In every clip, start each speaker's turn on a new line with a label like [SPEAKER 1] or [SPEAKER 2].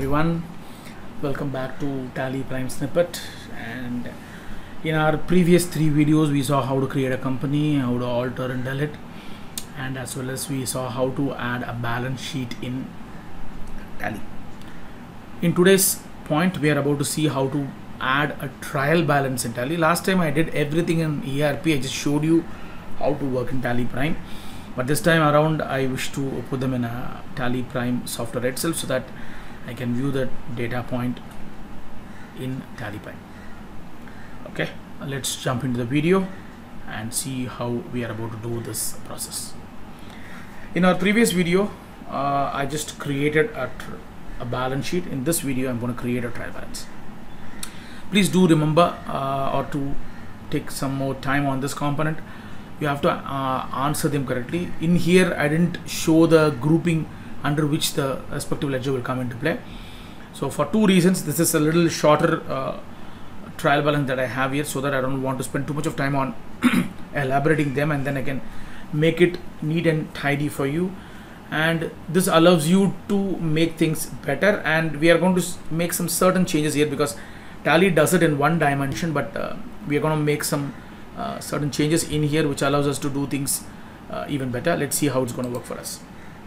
[SPEAKER 1] everyone, welcome back to Tally Prime Snippet. And in our previous 3 videos we saw how to create a company, how to alter and delete, and as well as we saw how to add a balance sheet in Tally. In today's point we are about to see how to add a trial balance in Tally. Last time I did everything in ERP, I just showed you how to work in Tally Prime. But this time around I wish to put them in a Tally Prime software itself so that I can view the data point in Tally Prime. Okay, let's jump into the video and see how we are about to do this process. In our previous video I just created a balance sheet. In this video I'm going to create a trial balance. Please do remember or to take some more time on this component. You have to answer them correctly. In here I didn't show the grouping under which the respective ledger will come into play. So for 2 reasons, this is a little shorter trial balance that I have here, so that I don't want to spend too much of time on elaborating them, and then I can make it neat and tidy for you. And this allows you to make things better, and we are going to make some certain changes here because Tally does it in one dimension, but we are going to make some certain changes in here which allows us to do things even better. Let's see how it's going to work for us.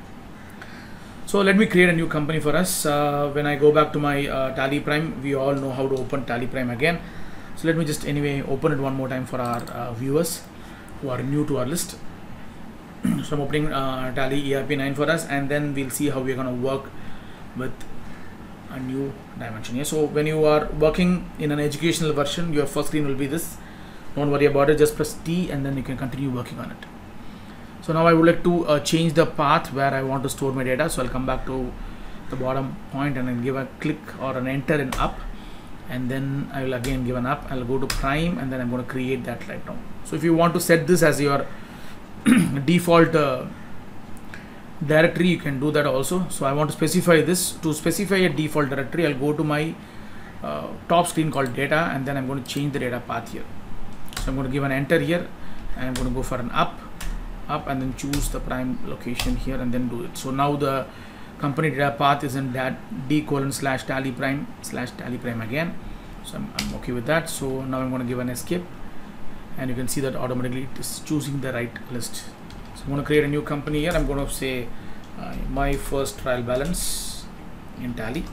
[SPEAKER 1] So let me create a new company for us. When I go back to my Tally Prime, we all know how to open Tally Prime again. So let me just anyway open it one more time for our viewers who are new to our list. So I'm opening Tally ERP 9 for us, and then we'll see how we're going to work with a new dimension here. So when you are working in an educational version, your first screen will be this. Don't worry about it, just press T and then you can continue working on it. So now I would like to change the path where I want to store my data. So I'll come back to the bottom point and then give a click or an enter in up, and then I will again give an up. I'll go to Prime and then I'm going to create that right now. So if you want to set this as your default directory, you can do that also. So I want to specify this. To specify a default directory, I'll go to my top screen called data, and then I'm going to change the data path here. So I'm going to give an enter here, and I'm going to go for an up, and then choose the prime location here and then do it. So now the company data path is in that d:/Tally Prime again. So I'm okay with that. So now I'm going to give an escape, and you can see that automatically it is choosing the right list. So I'm going to create a new company here. I'm going to say my first trial balance in Tally.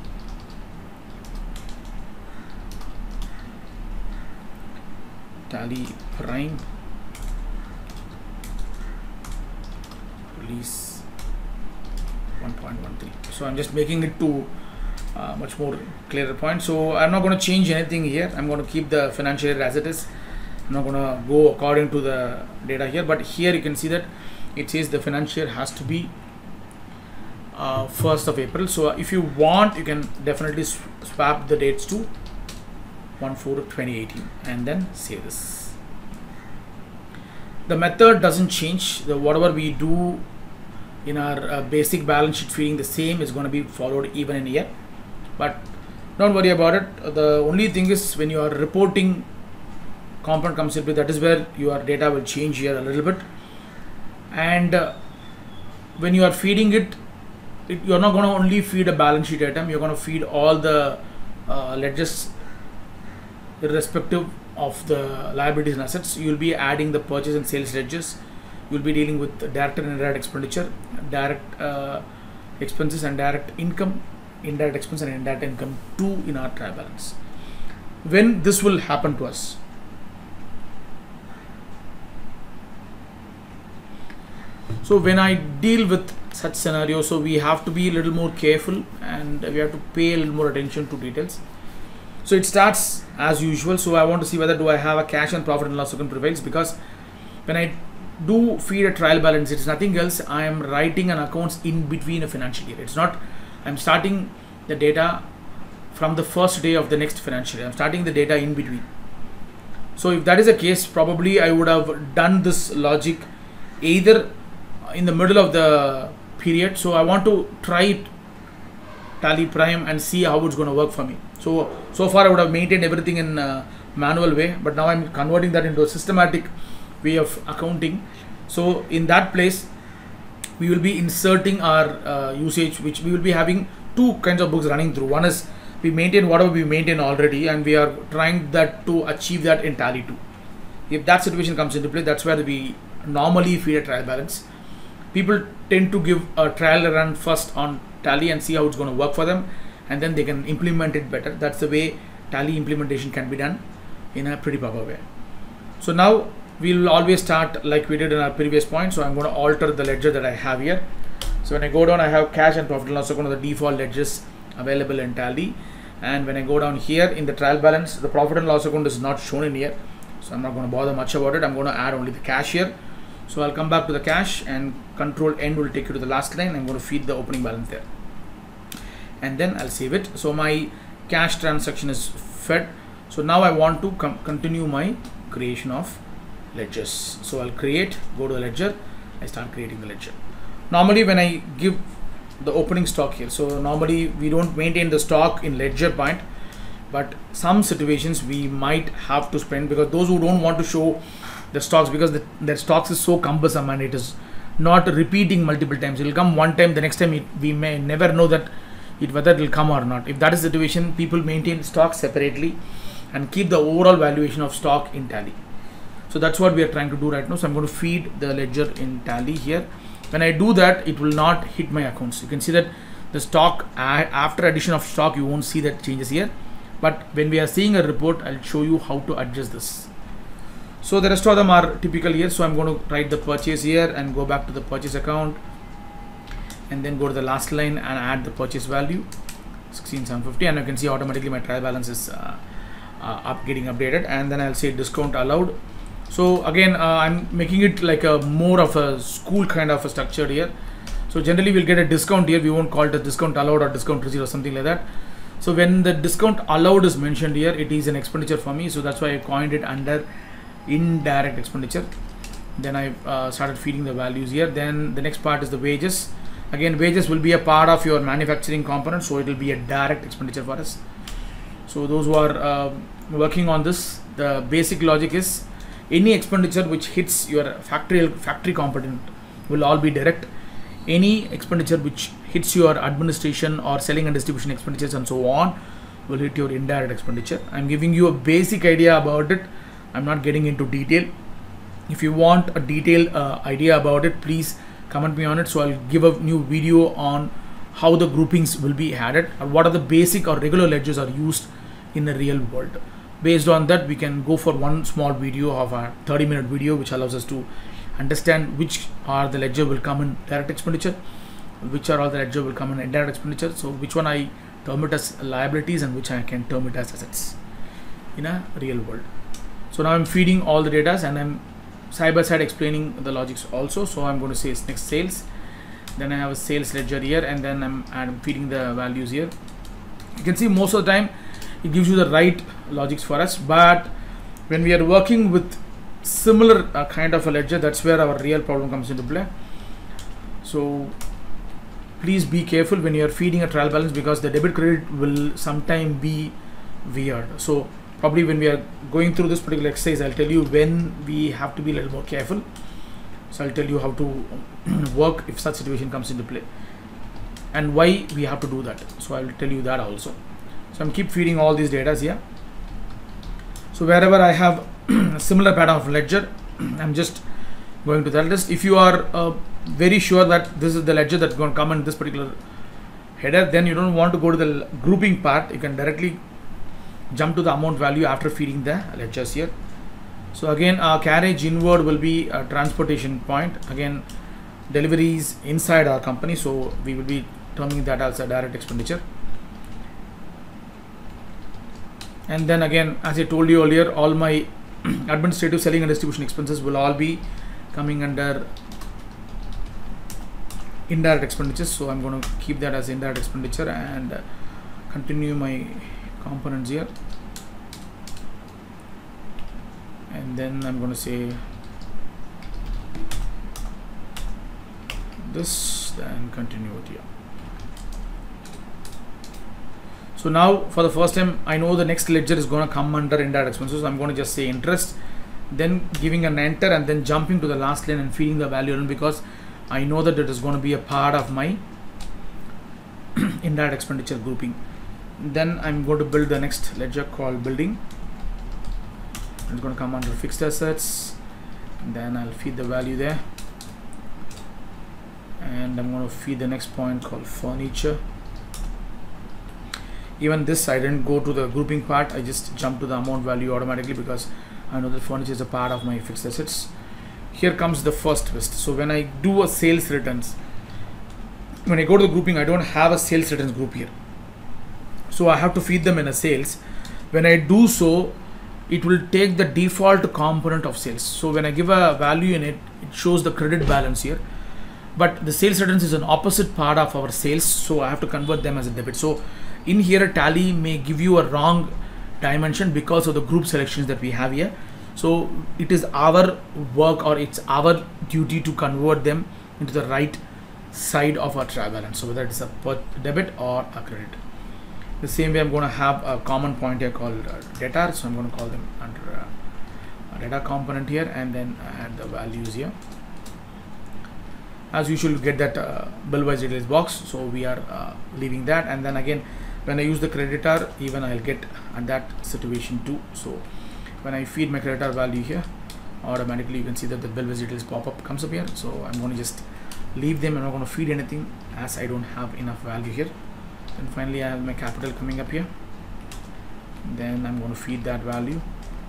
[SPEAKER 1] Tally Prime release 1.13. So I'm just making it to much more clearer point. So I'm not going to change anything here. I'm going to keep the financial year as it is. I'm not going to go according to the data here, but here you can see that it says the financial year has to be 1st of April. So if you want, you can definitely swap the dates to 1/4/2018 and then save this. The method doesn't change. Whatever we do in our basic balance sheet feeding, the same is going to be followed even in here, but don't worry about it. The only thing is when you are reporting component comes into, that is where your data will change here a little bit. And when you are feeding it, you're not going to only feed a balance sheet item, you're going to feed all the ledgers irrespective of the liabilities and assets. You will be adding the purchase and sales ledgers. You will be dealing with direct and indirect expenditure, direct expenses and direct income, indirect expense and indirect income too in our trial balance. When this will happen to us? So when I deal with such scenarios, so we have to be a little more careful and we have to pay a little more attention to details. So it starts as usual. So I want to see whether do I have a cash and profit and loss account prevails, because when I do feed a trial balance, it's nothing else. I am writing an accounts in between a financial year. It's not I'm starting the data from the first day of the next financial year. I'm starting the data in between. So if that is the case, probably I would have done this logic either in the middle of the period. So I want to try it Tally Prime and see how it's going to work for me. So far I would have maintained everything in manual way, but now I'm converting that into a systematic way of accounting. So in that place we will be inserting our usage, which we will be having two kinds of books running through. One is we maintain whatever we maintain already, and we are trying that to achieve that in Tally 2. If that situation comes into play, that's where we normally feed a trial balance. People tend to give a trial run first on Tally and see how it's going to work for them, and then they can implement it better. That's the way Tally implementation can be done in a pretty proper way. So now we'll always start like we did in our previous point. So I'm going to alter the ledger that I have here. So when I go down, I have cash and profit and loss account of the default ledgers available in Tally. And when I go down here in the trial balance, the profit and loss account is not shown in here. So I'm not going to bother much about it. I'm going to add only the cash here. So I'll come back to the cash, and control N will take you to the last line. I'm going to feed the opening balance there. And then I'll save it. So my cash transaction is fed. So now I want to continue my creation of ledgers. So I'll create, go to the ledger, I start creating the ledger. Normally when I give the opening stock here, so normally we don't maintain the stock in ledger point, but some situations we might have to spend, because those who don't want to show the stocks, because their stocks is so cumbersome and it is not repeating multiple times. It will come one time, the next time we may never know that whether it will come or not. If that is the situation, people maintain stocks separately and keep the overall valuation of stock in Tally. So that's what we are trying to do right now. So I'm going to feed the ledger in Tally here. When I do that, it will not hit my accounts. You can see that the stock, after addition of stock, you won't see that changes here. But when we are seeing a report, I'll show you how to adjust this. So the rest of them are typical here. So I'm going to write the purchase here and go back to the purchase account, and then go to the last line and add the purchase value 16,750, and you can see automatically my trial balance is getting updated. And then I'll say discount allowed. So again, I'm making it like a more of a school kind of a structure here. So generally we'll get a discount here. We won't call it a discount allowed or discount receipt or something like that. So when the discount allowed is mentioned here, it is an expenditure for me. So that's why I coined it under indirect expenditure. Then I started feeding the values here. Then the next part is the wages. Again, wages will be a part of your manufacturing component, so it will be a direct expenditure for us. So those who are working on this, the basic logic is any expenditure which hits your factory component will all be direct. Any expenditure which hits your administration or selling and distribution expenditures and so on will hit your indirect expenditure. I'm giving you a basic idea about it. I'm not getting into detail. If you want a detailed idea about it, please comment me on it. So I'll give a new video on how the groupings will be added, or what are the basic or regular ledgers are used in the real world. Based on that, we can go for one small video of a 30-minute video, which allows us to understand which are the ledger will come in direct expenditure, which are all the ledger will come in indirect expenditure. So which one I term it as liabilities and which I can term it as assets in a real world. So now I'm feeding all the data and I'm side by side explaining the logics also. So I'm going to say next sales, then I have a sales ledger here, and then I'm feeding the values here. You can see most of the time it gives you the right logics for us, but when we are working with similar kind of a ledger, that's where our real problem comes into play. So please be careful when you are feeding a trial balance, because the debit credit will sometime be weird. So probably when we are going through this particular exercise, I'll tell you when we have to be a little more careful. So I'll tell you how to work if such situation comes into play and why we have to do that. So I'll tell you that also. So I'm keep feeding all these data here. So wherever I have a similar pattern of ledger, I'm just going to that list. If you are very sure that this is the ledger that's going to come in this particular header, then you don't want to go to the grouping part. You can directly jump to the amount value after feeding the ledgers here. So again, carriage inward will be a transportation point. Again, deliveries inside our company, so we will be terming that as a direct expenditure. And then again, as I told you earlier, all my administrative, selling and distribution expenses will all be coming under indirect expenditures. So I'm going to keep that as indirect expenditure and continue my components here. And then I'm going to say this, then continue it here. So now for the first time, I know the next ledger is going to come under indirect expenses. So I'm going to just say interest, then giving an enter, and then jumping to the last line and feeding the value in, because I know that it is going to be a part of my indirect expenditure grouping. Then I'm going to build the next ledger called building. It's going to come under fixed assets. Then I'll feed the value there, and I'm going to feed the next point called furniture. Even this, I didn't go to the grouping part, I just jumped to the amount value automatically because I know that furniture is a part of my fixed assets. Here comes the first twist. So when I do a sales returns, when I go to the grouping, I don't have a sales returns group here, so I have to feed them in a sales. When I do so, it will take the default component of sales. So when I give a value in it, it shows the credit balance here, but the sales returns is an opposite part of our sales, so I have to convert them as a debit. So in here, Tally may give you a wrong dimension because of the group selections that we have here. So it is our work, or it's our duty to convert them into the right side of our trial balance, so whether it's a debit or a credit. The same way, I'm going to have a common point here called debtor, so I'm going to call them under a data component here, and then add the values here. As usual, you get that bill wise details box, so we are leaving that. And then again, when I use the creditor, even I'll get at that situation too. So when I feed my creditor value here, automatically you can see that the bill wise details pop-up comes up here. So I'm going to just leave them. I'm not going to feed anything as I don't have enough value here. And finally, I have my capital coming up here. Then I'm going to feed that value,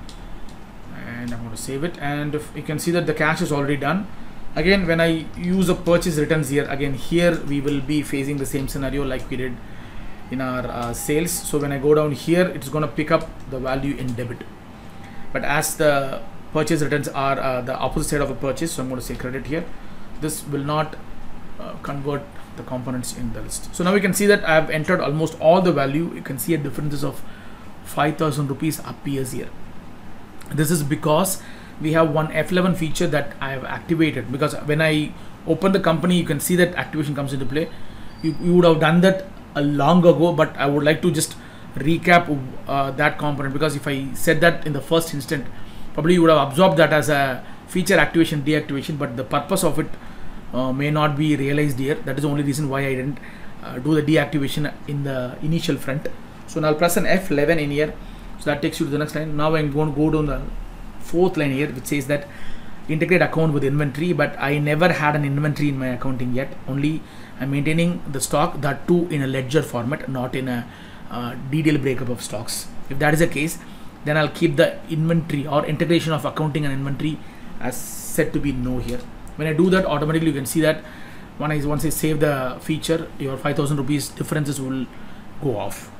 [SPEAKER 1] and I'm going to save it. And if you can see that the cash is already done. Again, when I use a purchase returns here, again here we will be facing the same scenario like we did in our sales. So when I go down here, it's going to pick up the value in debit. But as the purchase returns are the opposite side of a purchase, so I'm going to say credit here. This will not convert the components in the list. So now we can see that I have entered almost all the value. You can see a differences of 5,000 rupees appears here. This is because we have one F11 feature that I have activated, because when I open the company, you can see that activation comes into play. You would have done that a long ago, but I would like to just recap that component, because if I said that in the first instant, probably you would have absorbed that as a feature activation deactivation, but the purpose of it may not be realized here. That is the only reason why I didn't do the deactivation in the initial front. So now I'll press an F11 in here, so that takes you to the next line. Now I'm going to go down the fourth line here, which says that integrate account with inventory, but I never had an inventory in my accounting yet. Only I'm maintaining the stock, that too in a ledger format, not in a detailed breakup of stocks. If that is the case, then I'll keep the inventory or integration of accounting and inventory as set to be no here. When I do that, automatically you can see that once I save the feature, your 5,000 rupees differences will go off.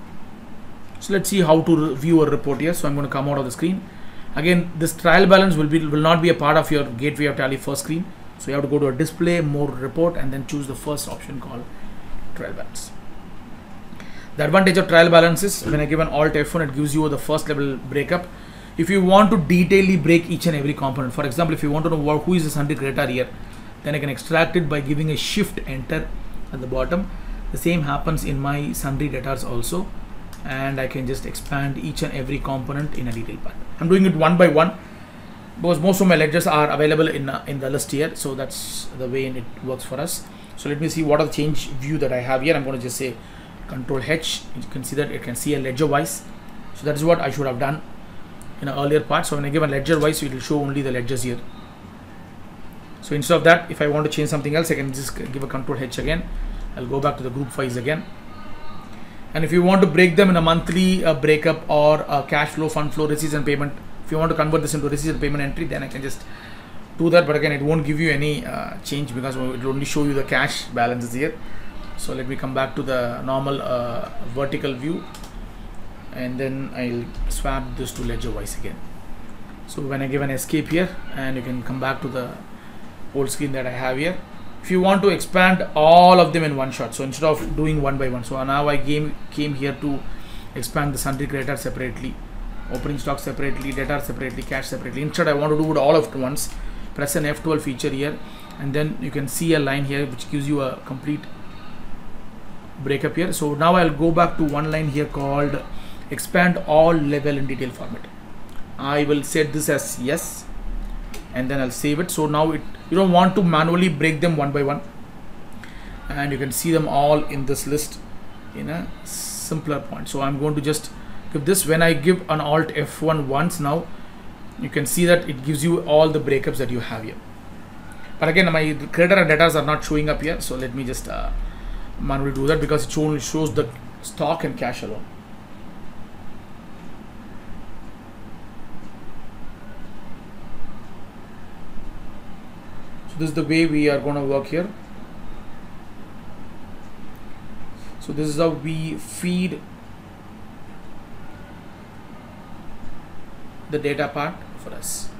[SPEAKER 1] So let's see how to view a report here. So I'm going to come out of the screen. Again, this trial balance will not be a part of your Gateway of Tally first screen. So you have to go to a display, more report, and then choose the first option called trial balance. The advantage of trial balance is when I give an Alt F1, it gives you the first level breakup. If you want to detailedly break each and every component, for example, if you want to know who is the sundry creditor here, then I can extract it by giving a shift enter at the bottom. The same happens in my sundry debtors also, and I can just expand each and every component in a detailed part. I'm doing it one by one because most of my ledgers are available in the list here, so that's the way it works for us. So let me see what are the change view that I have here. I'm going to just say Control H. You can see that it can see a ledger wise. So that is what I should have done in an earlier part. So when I give a ledger wise, it will show only the ledgers here. So instead of that, if I want to change something else, I can just give a Control H again. I'll go back to the group files again. And if you want to break them in a monthly breakup or a cash flow, fund flow, receipts and payment, if you want to convert this into receipts and payment entry, then I can just do that. But again, it won't give you any change because it will only show you the cash balances here. So let me come back to the normal vertical view, and then I'll swap this to ledger wise again. So when I give an escape here, and you can come back to the old screen that I have here. If you want to expand all of them in one shot, so instead of doing one by one, so now I came here to expand the sundry creditor separately, opening stock separately, debtor separately, cash separately. Instead I want to do it all at once. Press an F12 feature here, and then you can see a line here which gives you a complete breakup here. So now I'll go back to one line here called expand all level in detail format. I will set this as yes, and then I'll save it. So now you don't want to manually break them one by one, and you can see them all in this list in a simpler point. So I'm going to just give this. When I give an Alt F1 once, now you can see that it gives you all the breakups that you have here. But again, my creditor and debtors are not showing up here, so let me just manually do that, because it only shows the stock and cash alone. So this is the way we are going to work here. So this is how we feed the data part for us.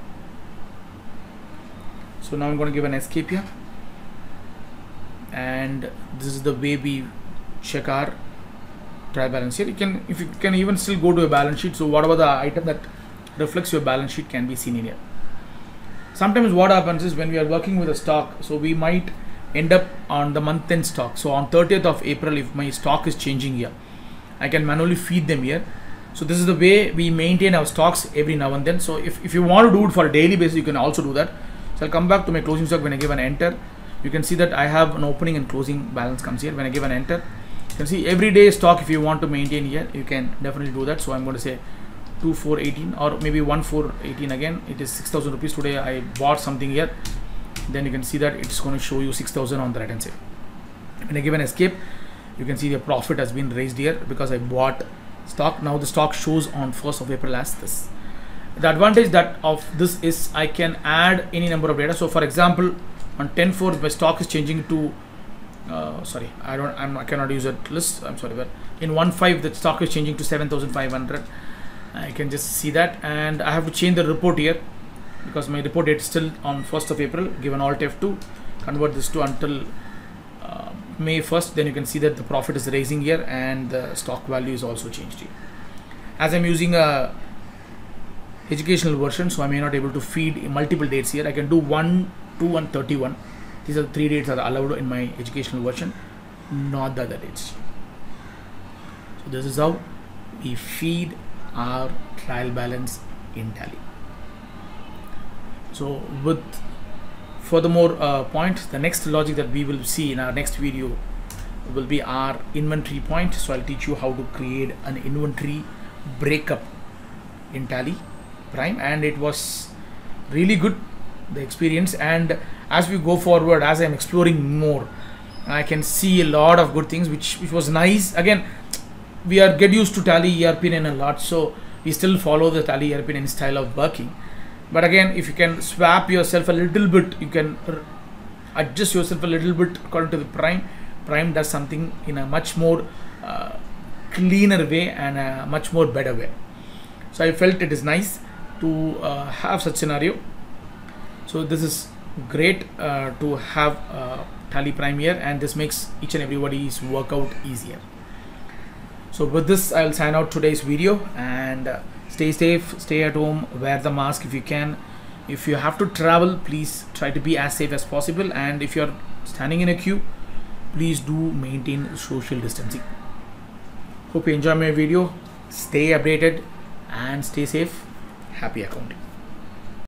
[SPEAKER 1] So now I'm going to give an escape here, and this is the way we check our trial balance here. If you can even still go to a balance sheet, so whatever the item that reflects your balance sheet can be seen in here. Sometimes what happens is, when we are working with a stock, so we might end up on the month end stock. So on 30th of April, if my stock is changing here, I can manually feed them here. So this is the way we maintain our stocks every now and then. So if you want to do it for a daily basis, you can also do that. So I'll come back to my closing stock. When I give an enter, you can see that I have an opening and closing balance comes here. When I give an enter, you can see everyday stock. If you want to maintain here, you can definitely do that. So I'm going to say 2418 or maybe 1418 again. It is 6,000 rupees. Today I bought something here. Then you can see that it's going to show you 6,000 on the right hand side. When I give an escape, you can see the profit has been raised here because I bought stock. Now the stock shows on 1st of April as this. The advantage that of this is I can add any number of data. So for example, on 10/4 my stock is changing to I cannot use that list, I'm sorry, but in 1/5 the stock is changing to 7,500. I can just see that, and I have to change the report here because my report date is still on 1st of April. Give an Alt F2, convert this to until May 1st. Then you can see that the profit is raising here and the stock value is also changed here. As I'm using a educational version, so I may not able to feed multiple dates here. I can do 1, 2 and 31. These are the 3 dates that are allowed in my educational version, not the other dates. So this is how we feed our trial balance in Tally. So with furthermore points, the next logic that we will see in our next video will be our inventory point. So I'll teach you how to create an inventory breakup in Tally Prime, and it was really good, the experience. And as we go forward, as I'm exploring more, I can see a lot of good things, which was nice. Again, we are get used to Tally ERP9 a lot, so we still follow the Tally ERP9 style of working. But again, if you can swap yourself a little bit, you can adjust yourself a little bit according to the Prime does something in a much more cleaner way and a much more better way. So I felt it is nice to have such scenario. So this is great to have Tally Prime here, and this makes each and everybody's workout easier. So with this, I'll sign out today's video, and stay safe, stay at home, wear the mask if you can. If you have to travel, please try to be as safe as possible, and if you're standing in a queue, please do maintain social distancing. Hope you enjoy my video. Stay updated and stay safe. Happy accounting.